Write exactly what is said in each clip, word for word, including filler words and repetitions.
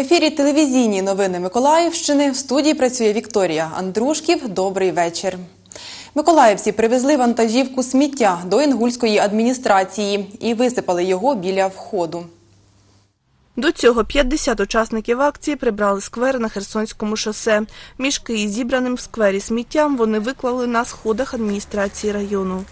ефірі телевізійні новини Миколаївщини. В студії працює Вікторія Андрушків. Добрий вечір. Миколаївці привезли вантажівку сміття до Інгульської адміністрації і висипали його біля входу. До цього п'ятдесят учасників акції прибрали сквер на Херсонському шосе. Мішки із зібраним в сквері сміттям вони виклали на сходах адміністрації району.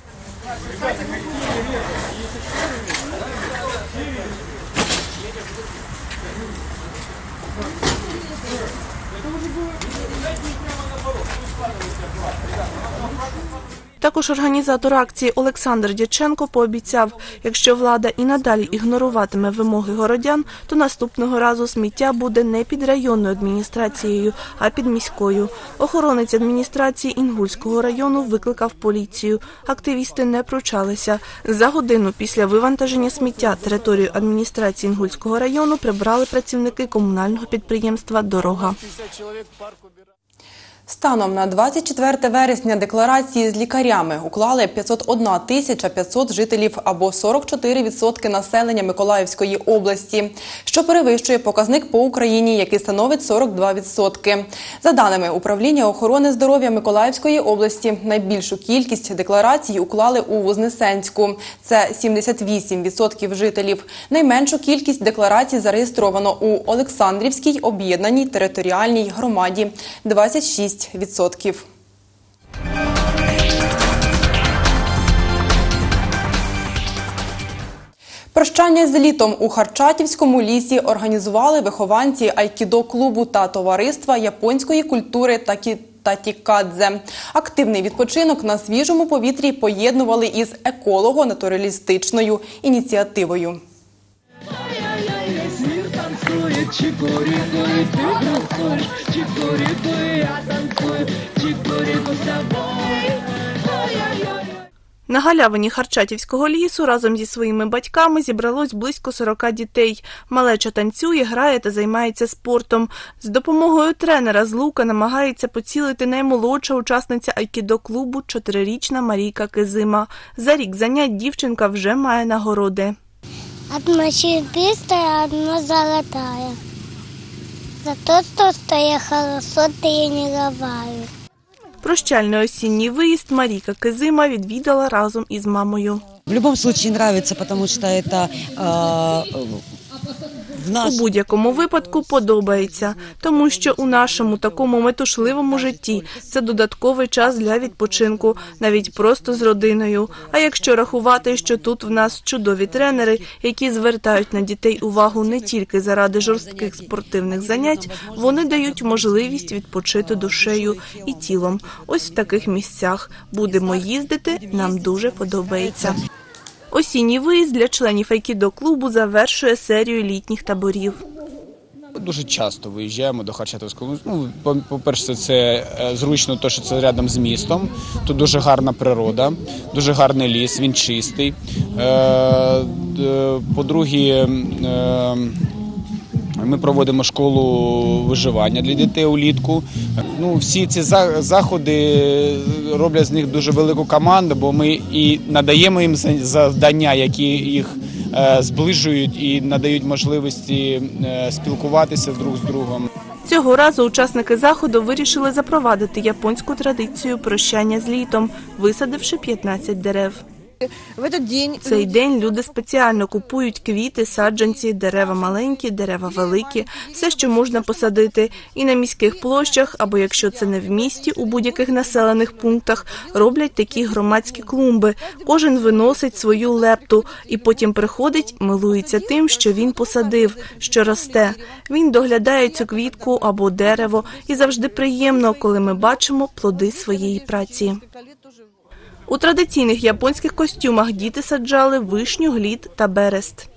Також організатор акції Олександр Дяченко пообіцяв, якщо влада і надалі ігноруватиме вимоги городян, то наступного разу сміття буде не під районною адміністрацією, а під міською. Охоронець адміністрації Інгульського району викликав поліцію. Активісти не пручалися. За годину після вивантаження сміття територію адміністрації Інгульського району прибрали працівники комунального підприємства «Дорога». Станом на двадцять четверте вересня декларації з лікарями уклали п'ятсот одна тисяча п'ятсот жителів або сорок чотири відсотки населення Миколаївської області, що перевищує показник по Україні, який становить сорок два відсотки. За даними Управління охорони здоров'я Миколаївської області, найбільшу кількість декларацій уклали у Вознесенську – це сімдесят вісім відсотків жителів. Найменшу кількість декларацій зареєстровано у Олександрівській об'єднаній територіальній громаді – двадцять шість відсотків. Прощання з літом у Харчатівському лісі організували вихованці айкідо-клубу та товариства японської культури «Татікадзе». Активний відпочинок на свіжому повітрі поєднували із еколого-натуралістичною ініціативою. На галявині Харчатівського лісу разом зі своїми батьками зібралось близько сорока дітей. Малеча танцює, грає та займається спортом. З допомогою тренера з лука намагається поцілити наймолодша учасниця айкідо-клубу – чотирирічна Марійка Кизима. За рік занять дівчинка вже має нагороди. Одна серебристая, одна золотая. За то, что я хорошо тренировала. Прощальний осінній виїзд Марійка Кизима відвідала разом із мамою. В будь-якому випадку подобається, тому що це в наш... У будь-якому випадку подобається, тому що у нашому такому метушливому житті це додатковий час для відпочинку, навіть просто з родиною. А якщо рахувати, що тут в нас чудові тренери, які звертають на дітей увагу не тільки заради жорстких спортивних занять, вони дають можливість відпочити душею і тілом. Ось в таких місцях. Будемо їздити, нам дуже подобається. Осінній виїзд для членів айкідо-клубу завершує серію літніх таборів. Дуже часто виїжджаємо до Харчатівського. Ну, по-перше, це зручно, те, що це рядом з містом. Тут дуже гарна природа, дуже гарний ліс, він чистий. По-друге, ми проводимо школу виживання для дітей улітку. Ну, всі ці заходи роблять з них дуже велику команду, бо ми і надаємо їм завдання, які їх зближують і надають можливості спілкуватися друг з другом. Цього разу учасники заходу вирішили запровадити японську традицію прощання з літом, висадивши п'ятнадцять дерев. В цей день люди спеціально купують квіти, саджанці, дерева маленькі, дерева великі, все, що можна посадити. І на міських площах, або якщо це не в місті, у будь-яких населених пунктах, роблять такі громадські клумби. Кожен виносить свою лепту і потім приходить, милується тим, що він посадив, що росте. Він доглядає цю квітку або дерево, і завжди приємно, коли ми бачимо плоди своєї праці. У традиційних японських костюмах діти саджали вишню, глід та берест.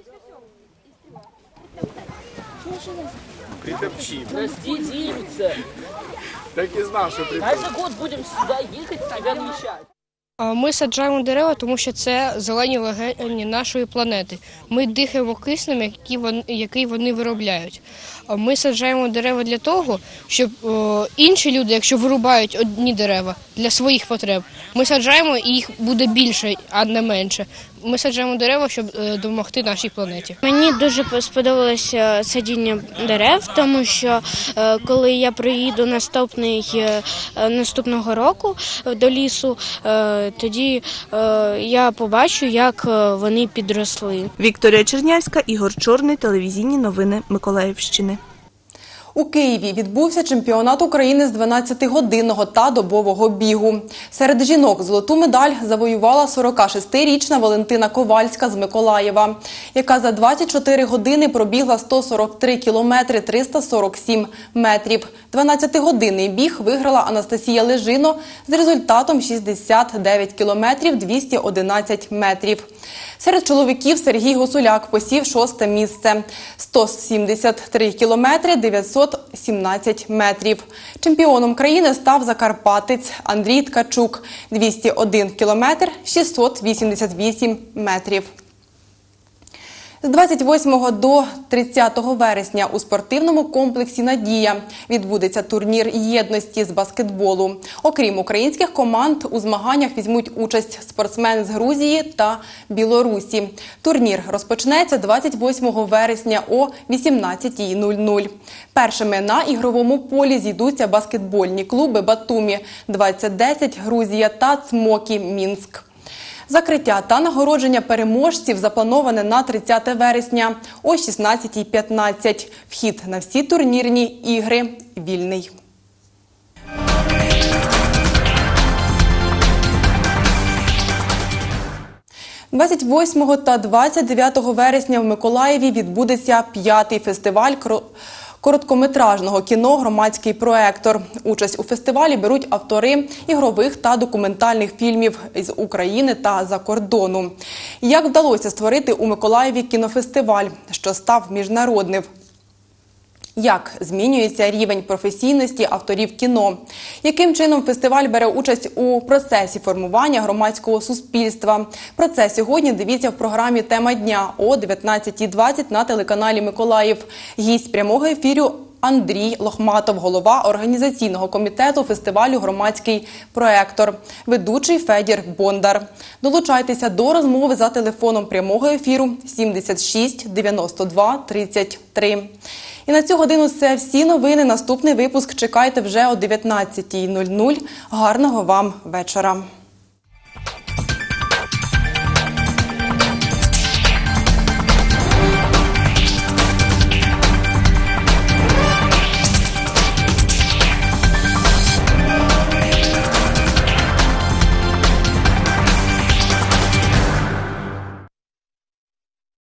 Прости, девица. Так и знал, что придет. Каждый год будем сюда ехать, тебя навещать. Ми саджаємо дерева, тому що це зелені легені нашої планети. Ми дихаємо киснем, який вони, який вони виробляють. Ми саджаємо дерева для того, щоб о, інші люди, якщо вирубають одні дерева для своїх потреб, ми саджаємо і їх буде більше, а не менше. Ми саджаємо дерева, щоб е, допомогти нашій планеті. Мені дуже сподобалося садіння дерев, тому що е, коли я приїду наступний, е, наступного року до лісу, е, тоді е, я побачу, як вони підросли. Вікторія Чернявська, Ігор Чорний, телевізійні новини Миколаївщини. У Києві відбувся чемпіонат України з дванадцятигодинного та добового бігу. Серед жінок золоту медаль завоювала сорокашестирічна Валентина Ковальська з Миколаєва, яка за двадцять чотири години пробігла сто сорок три кілометри триста сорок сім метрів. дванадцятигодинний біг виграла Анастасія Лежино з результатом шістдесят дев'ять кілометрів двісті одинадцять метрів. Серед чоловіків Сергій Гусуляк посів шосте місце – сто сімдесят три кілометри дев'ятсот сімнадцять метрів. Чемпіоном країни став закарпатець Андрій Ткачук – двісті один кілометр шістсот вісімдесят вісім метрів. З двадцять восьмого до тридцятого вересня у спортивному комплексі «Надія» відбудеться турнір єдності з баскетболу. Окрім українських команд, у змаганнях візьмуть участь спортсмени з Грузії та Білорусі. Турнір розпочнеться двадцять восьмого вересня о вісімнадцятій нуль нуль. Першими на ігровому полі зійдуться баскетбольні клуби «Батумі» двадцять десять Грузія та «Цмокі» Мінськ. Закриття та нагородження переможців заплановане на тридцяте вересня о шістнадцятій п'ятнадцять. Вхід на всі турнірні ігри вільний. двадцять восьмого та двадцять дев'ятого вересня в Миколаєві відбудеться п'ятий фестиваль короткометражного кіно «Громадський проектор». Участь у фестивалі беруть автори ігрових та документальних фільмів з України та за кордону. Як вдалося створити у Миколаєві кінофестиваль, що став міжнародним? Як змінюється рівень професійності авторів кіно? Яким чином фестиваль бере участь у процесі формування громадського суспільства? Про це сьогодні дивіться в програмі «Тема дня» о дев'ятнадцятій двадцять на телеканалі «Миколаїв». Гість прямого ефіру Андрій Лохматов, голова організаційного комітету фестивалю «Громадський проектор», ведучий Федір Бондар. Долучайтеся до розмови за телефоном прямого ефіру сімдесят шість дев'яносто два тридцять три. І на цю годину це всі новини. Наступний випуск чекайте вже о дев'ятнадцятій нуль нуль. Гарного вам вечора.